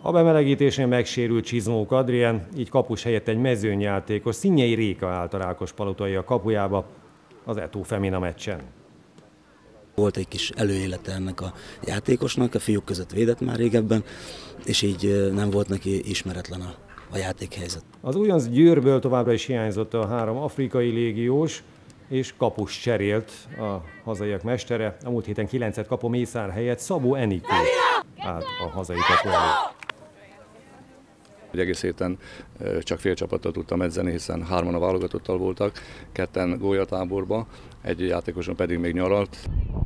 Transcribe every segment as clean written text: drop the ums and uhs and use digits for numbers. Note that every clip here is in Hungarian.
A bemelegítésnél megsérült Csizmók Adrien, így kapus helyett egy mezőnyjátékos, Szinnyei Réka állt a Rákospalotai a kapujába az Eto Femina meccsen. Volt egy kis előélete ennek a játékosnak, a fiúk között védett már régebben, és így nem volt neki ismeretlen a játékhelyzet. Az Újonc Győrből továbbra is hiányzott a 3 afrikai légiós, és kapus cserélt a hazaiak mestere. A múlt héten 9-et kapó Mészár helyett Szabó Enikő állt a hazai kapu elé. Egész héten csak fél csapattal tudtam edzeni, hiszen 3-an a válogatottal voltak, 2-en gólyatáborba, egy játékoson pedig még nyaralt.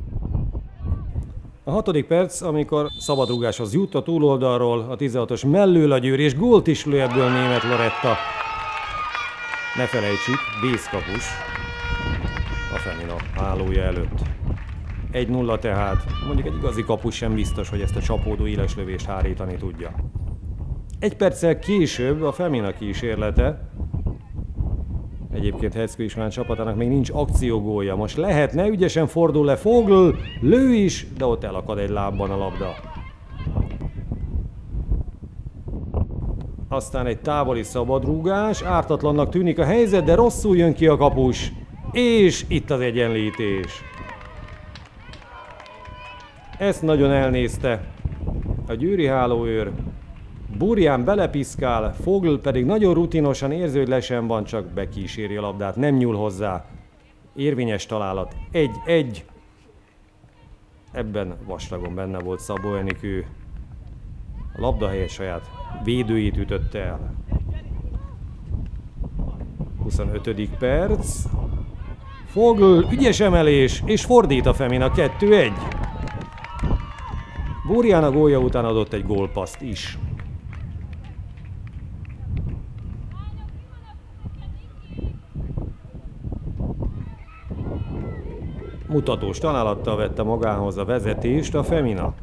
A 6. perc, amikor szabadrúgáshoz jut a túloldalról, a 16-os mellől a Győr, és gólt is lő ebből Németh Loretta. Ne felejtsük, vészkapus a Femina hálója előtt. 1-0 tehát, mondjuk egy igazi kapus sem biztos, hogy ezt a csapódó éles lövést hárítani tudja. 1 perccel később a Femina kísérlete. Egyébként Heckő István csapatának még nincs akciógólja. Most lehetne, ügyesen fordul le Fogl, lő is, de ott elakad egy lábban a labda. Aztán egy távoli szabadrúgás, ártatlannak tűnik a helyzet, de rosszul jön ki a kapus. És itt az egyenlítés. Ezt nagyon elnézte a győri hálóőr. Burján belepiszkál, Fogl pedig nagyon rutinosan érzi, hogy lesen van, csak bekíséri a labdát, nem nyúl hozzá. Érvényes találat, 1-1. Ebben vastagon benne volt Szabó Enikő. A labda helyett saját védőjét ütötte el. 25. perc. Fogl, ügyes emelés, és fordít a Femina, 2-1. Burján a gólja után adott egy gólpasszt is. Mutatós találattal vette magához a vezetést a Femina.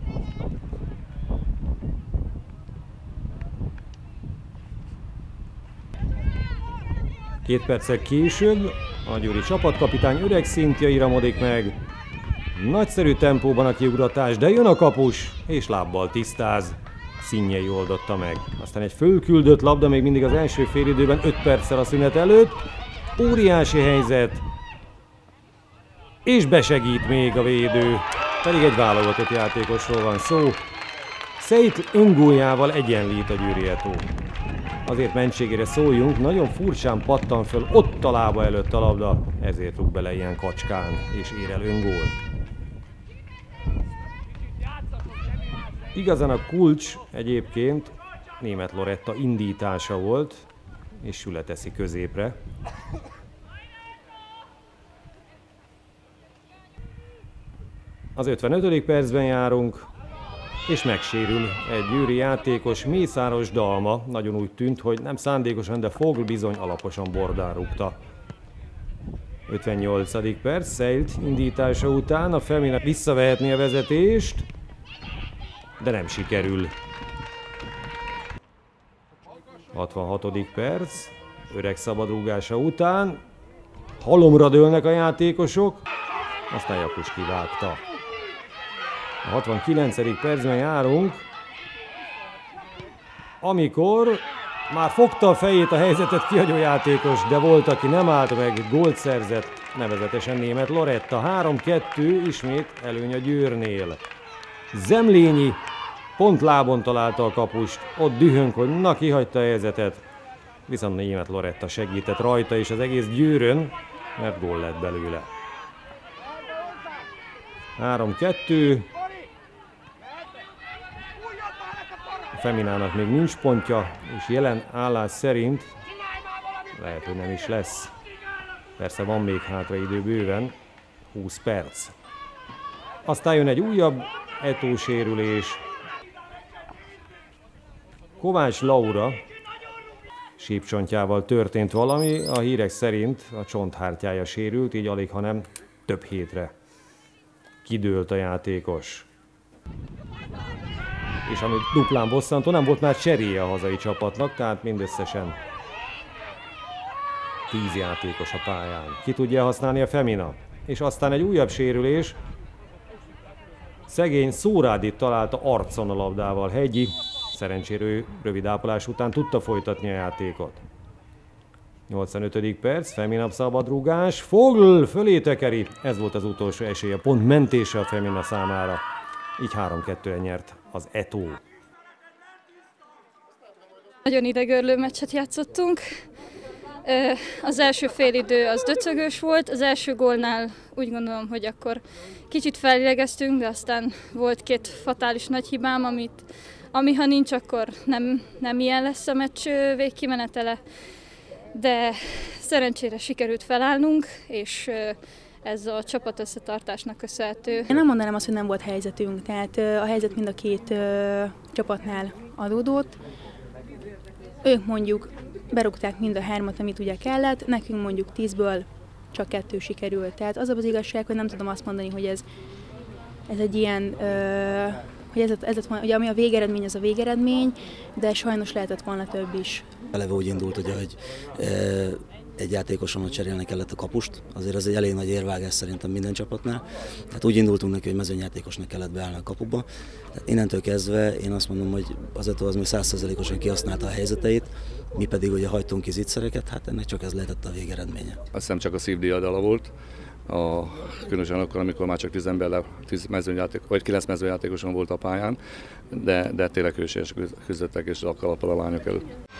Két perccel később a győri csapatkapitány Öreg Szinthia iramodik meg. Nagyszerű tempóban a kiugratás, de jön a kapus, és lábbal tisztáz. Szinnyei oldotta meg. Aztán egy fölküldött labda még mindig az első félidőben, 5 perccel a szünet előtt. Óriási helyzet. És besegít még a védő, pedig egy válogatott játékosról van szó. Szeit öngóljával egyenlít a győri Eto. Azért mentségére szóljunk, nagyon furcsán pattan föl ott a lába előtt a labda, ezért rúg bele ilyen kacskán és ér el öngólt. Igazán a kulcs egyébként Németh Loretta indítása volt, és Süle teszi középre. Az 55. percben járunk, és megsérül egy győri játékos, Mészáros Dalma. Nagyon úgy tűnt, hogy nem szándékosan, de Fogl bizony alaposan bordán rúgta. 58. perc, Szeilt indítása után a Femina visszavehetné a vezetést, de nem sikerül. 66. perc, Öreg szabadrúgása után halomra dőlnek a játékosok, aztán Jakus kivágta. A 69. percben járunk, amikor már fogta a fejét a helyzetet kihagyó játékos, de volt, aki nem állt meg, gólt szerzett, nevezetesen Németh Loretta. 3-2 ismét előny a Győrnél. Zemlényi pont lábon találta a kapust, ott dühönk, hogy na, kihagyta a helyzetet, viszont Németh Loretta segített rajta és az egész Győrön, mert gól lett belőle. 3-2. A Feminának még nincs pontja, és jelen állás szerint lehet, hogy nem is lesz. Persze van még hátra idő bőven, 20 perc. Aztán jön egy újabb Eto sérülés. Kovács Laura sípcsontjával történt valami, a hírek szerint a csonthártyája sérült, így alig, hanem több hétre kidőlt a játékos. És ami duplán bosszantó, nem volt már cseréje a hazai csapatnak, tehát mindösszesen 10 játékos a pályán. Ki tudja használni a Femina? És aztán egy újabb sérülés. Szegény Szórádit találta arcon a labdával Hegyi. Szerencsére ő rövid ápolás után tudta folytatni a játékot. 85. perc, Feminap szabadrúgás, Fogl fölé tekeri, ez volt az utolsó esélye, pont mentése a Femina számára. Így 3-2-re nyert az Eto. Nagyon idegörlő meccset játszottunk. Az első félidő az döcögős volt, az első gólnál úgy gondolom, hogy akkor kicsit felilegeztünk, de aztán volt 2 fatális nagy hibám, ami ha nincs, akkor nem ilyen lesz a meccs végkimenetele. De szerencsére sikerült felállnunk, és ez a csapat összetartásnak köszönhető. Én nem mondanám azt, hogy nem volt helyzetünk, tehát a helyzet mind a 2 csapatnál adódott. Ők mondjuk berúgták mind a 3-at, amit ugye kellett, nekünk mondjuk 10-ből csak 2 sikerült. Tehát az az igazság, hogy nem tudom azt mondani, hogy ez egy ilyen, hogy ez lett volna, ugye ami a végeredmény, az a végeredmény, de sajnos lehetett volna több is. Eleve úgy indult, ugye, hogy egy játékoson cserélni kellett a kapust, azért az egy elég nagy érvágás szerintem minden csapatnál. Tehát úgy indultunk neki, hogy mezőnyjátékosnak kellett beállni a kapuba. Tehát innentől kezdve én azt mondom, hogy az Eto az még 100%-osan kihasználta a helyzeteit, mi pedig ugye hagytunk ki zicsereket, hát ennek csak ez lehetett a végeredménye. Azt hiszem csak a szívdiadala volt, különösen akkor, amikor már csak 9 mezőnyjátékoson volt a pályán, de tényleg hősies küzdöttek és a kalappal a lányok előtt.